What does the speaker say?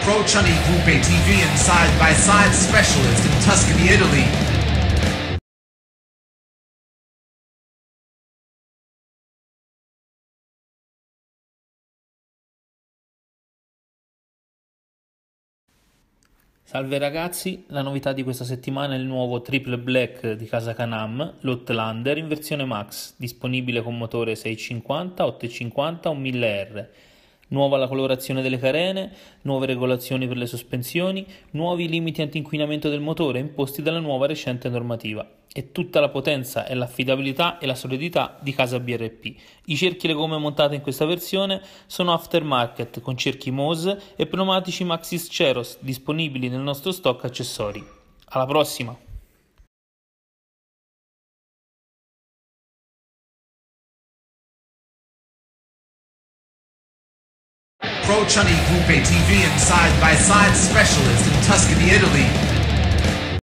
Chunny Group ATV and side-by-side specialist in Tuscany, Italy. Salve ragazzi, la novità di questa settimana è il nuovo Triple Black di casa Can-Am, l'Outlander in versione Max, disponibile con motore 650, 850 o 1000R. Nuova la colorazione delle carene, nuove regolazioni per le sospensioni, nuovi limiti antinquinamento del motore imposti dalla nuova recente normativa. E tutta la potenza e l'affidabilità e la solidità di casa BRP. I cerchi e le gomme montate in questa versione sono aftermarket con cerchi Mose e pneumatici Maxxis Ceros disponibili nel nostro stock accessori. Alla prossima! Chunny Group ATV and side-by-side specialist in Tuscany, Italy.